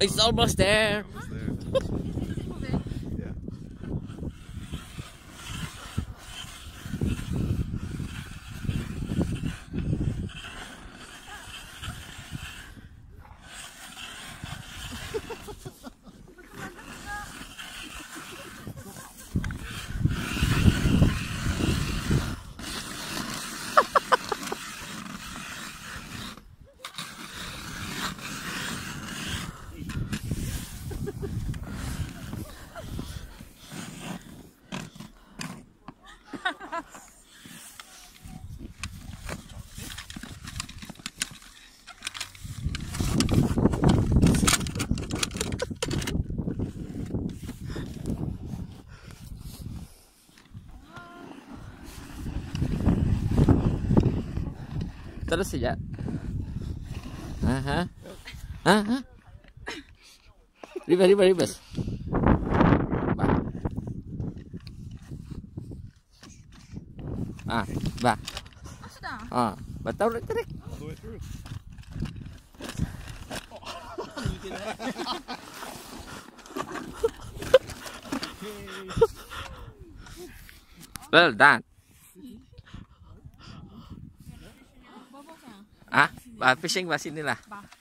It's almost there. Yeah. Terus saja. Aha. Aha. Ribas. Bah. Sudah. Betul tarik. All the way through. Well done. Fishing ba sini lah.